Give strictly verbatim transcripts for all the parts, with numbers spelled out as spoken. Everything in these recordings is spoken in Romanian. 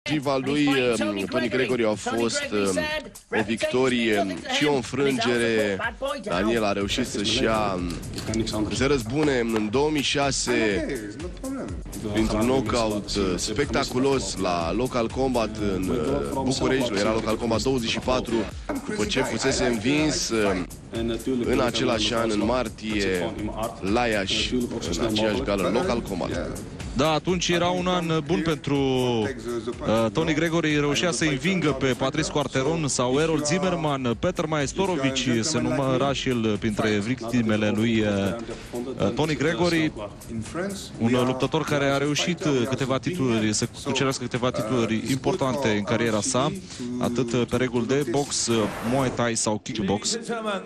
Împotriva lui Tony Gregory au fost o victorie și o înfrângere. Daniel a reușit să-și ia, se răzbune în două mii șase printr-un knockout spectaculos la Local Combat în București. Era Local Combat douăzeci și patru, după ce fusese învins în același an, în martie, la Iași, în aceeași gală Local Combat. Da, atunci era un an bun pentru uh, Tony Gregory. Reușea să învingă pe Patrice Quarteron sau Errol Zimmerman. Peter Majstorovic se număra și el printre victimele lui uh, Tony Gregory. Un luptător care a reușit câteva titluri, să cucerească câteva titluri importante în cariera sa, atât pe reguli de box, Muay Thai sau kickbox.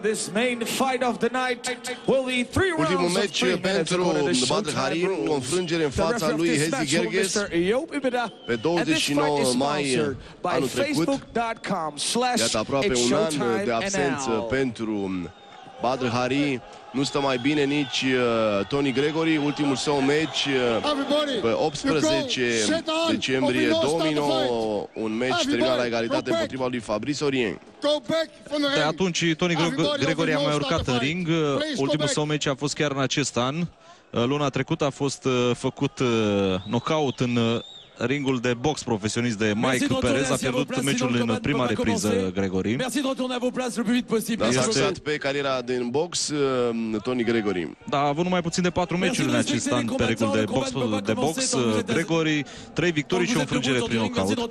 Ultimul meci pentru Badr Hari, o înfrângere în fața lui Hezi Gerges pe douăzeci și nouă mai anul trecut. Iată, aproape un an de absență pentru Badr Hari. Nu stă mai bine nici uh, Tony Gregory. Ultimul său meci uh, pe optsprezece decembrie două mii nouă, un meci terminat la egalitate împotriva lui Fabrice Orien. De atunci Tony Gregory a mai urcat în ring. Ultimul său meci a fost chiar în acest an. Luna trecută a fost făcut knockout în ringul de box profesionist de Mike Perez. A pierdut meciul în prima repriză Gregory. Da, s-a axat pe cariera din box Tony Gregory. Da, a avut numai puțin de patru meciuri în acest an pe reguli de box, de box. Gregory, trei victorii și o înfrângere prin knockout.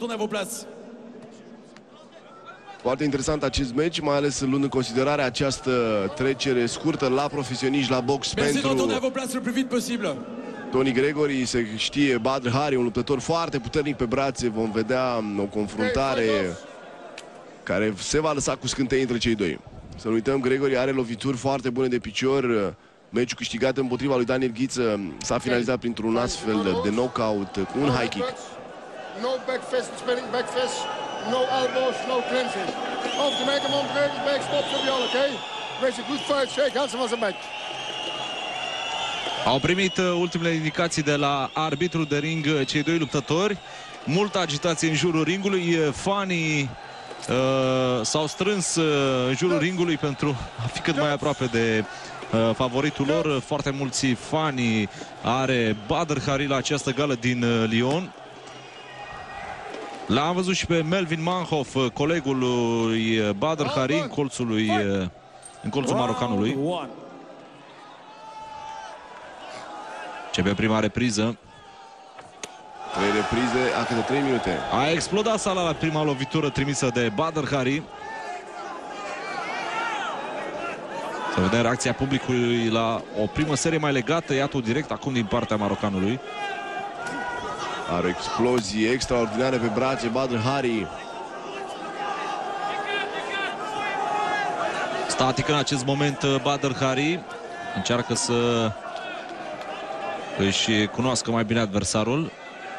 Foarte interesant acest meci, mai ales luând în considerare această trecere scurtă la profesioniști, la box pentru Tony Gregory. Se știe, Badr Hari, un luptător foarte puternic pe brațe. Vom vedea o confruntare care se va lăsa cu scântei între cei doi. Să nu uităm, Gregory are lovituri foarte bune de picior. Meciul câștigat împotriva lui Daniel Ghiță s-a finalizat printr-un astfel de knockout cu un high kick. No back fist, spinning back fist, no elbows, no clinches. Of to make him on Gregory back stops of the all, okay? Makes a good fight, shake hands was a match. Au primit ultimele indicații de la arbitru de ring cei doi luptători. Multă agitație în jurul ringului. Fanii uh, s-au strâns uh, în jurul ringului pentru a fi cât mai aproape de uh, favoritul lor. Foarte mulți fani are Badr Hari la această gală din uh, Lyon. L-am văzut și pe Melvin Manhoff, colegul lui Badr Hari, în colțul, lui, în colțul marocanului. Începe prima repriză. Trei reprize, a câte trei minute. A explodat sala la prima lovitură trimisă de Badr Hari. Să vedem reacția publicului la o primă serie mai legată. Iată direct acum din partea marocanului. Are o explozie extraordinară pe brațe Badr Hari. Static în acest moment Badr Hari. Încearcă să își cunoască mai bine adversarul.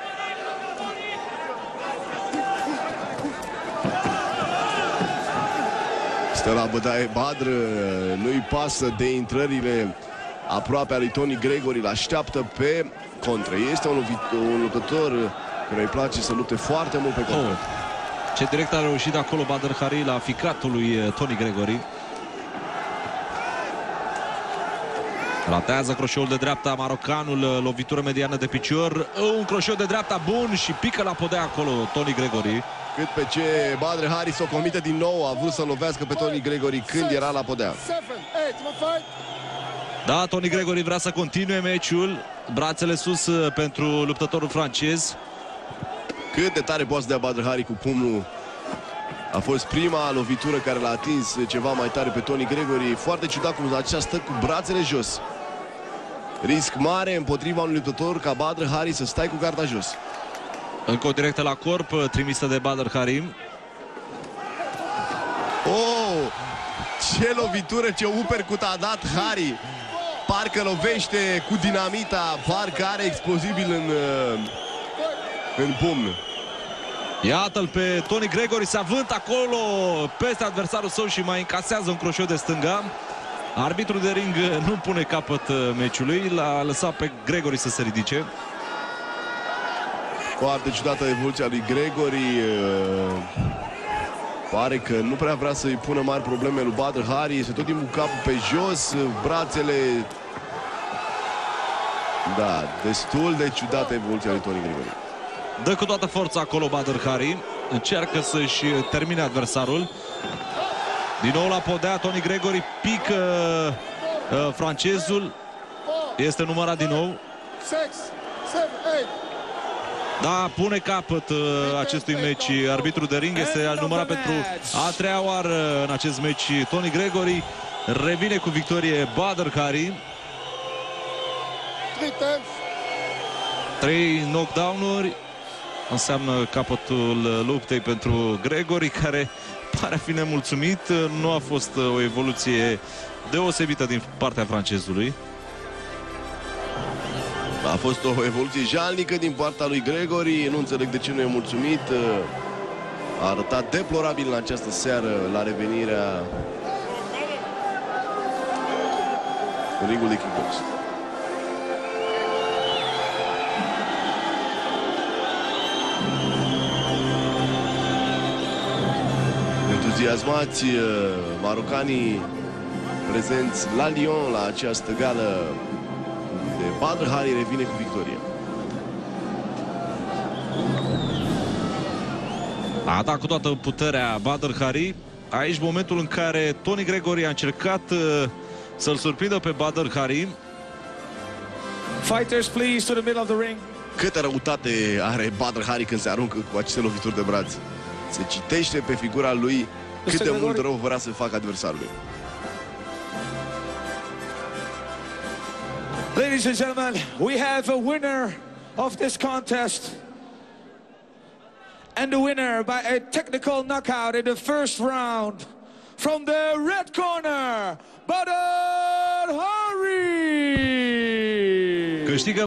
Stă la bătaie Badr. Nu-i pasă de intrările aproape a lui Tony Gregory. L-așteaptă pe contră. Este un, un luptător care îi place să lupte foarte mult pe contră. Oh. Ce direct a reușit acolo Badr Hari la ficatul lui Tony Gregory. Ratează croșeul de dreapta marocanul, lovitură mediană de picior. Un croșeu de dreapta bun și pică la podea acolo Tony Gregory. Cât pe ce Badr Hari s-o comite din nou, a vrut să lovească pe Tony Gregory când era la podea. Da, Tony Gregory vrea să continue meciul. Brațele sus pentru luptătorul francez. Cât de tare poate să dea Badr Hari cu pumnul. A fost prima lovitură care l-a atins ceva mai tare pe Tony Gregory. Foarte ciudat cum acesta stă cu brațele jos. Risc mare împotriva unui luptător ca Badr Hari să stai cu garda jos. Încă o directă la corp trimisă de Badr Hari. Oh! Ce lovitură, ce uppercut a dat Hari. Parcă lovește cu dinamita, parcă are explozibil în, în pumn. Iată-l pe Tony Gregory, se avânt acolo peste adversarul său și mai încasează un croșeu de stânga. Arbitrul de ring nu pune capăt meciului, l-a lăsat pe Gregory să se ridice. Foarte ciudată evoluția lui Gregory. Pare că nu prea vrea să-i pună mari probleme lui Badr Hari. Este tot timpul capul pe jos, brațele... Da, destul de ciudată evoluția lui Tony Gregory. Dă cu toată forța acolo Badr Hari. Încearcă să-și termine adversarul. Din nou la podea Tony Gregory. Pică uh, francezul. Este numărat din nou. Da, pune capăt uh, acestui meci. Arbitrul de ring este numărat pentru a treia oară în acest meci. Tony Gregory revine cu victorie Badr Hari. Trei knockdown-uri înseamnă capătul luptei pentru Gregory, care pare a fi nemulțumit. Nu a fost o evoluție deosebită din partea francezului. A fost o evoluție jalnică din partea lui Gregory. Nu înțeleg de ce nu e mulțumit. A arătat deplorabil în această seară la revenirea în ringul de kickbox. Entuziasmați marocanii prezenți la Lyon la această gală, de Badr Hari revine cu victorie. A dat cu toată puterea Badr Hari. Aici momentul în care Tony Gregory a încercat uh, să-l surprindă pe Badr Hari. Fighters, please, to the middle of the ring. Câtă răutate are Badr Hari când se aruncă cu aceste lovituri de braț. Se citește pe figura lui cât de mult rău vrea să facă adversarului. Ladies and gentlemen, we have a winner of this contest. And the winner by a technical knockout in the first round from the red corner, Badr Hari. Câștigă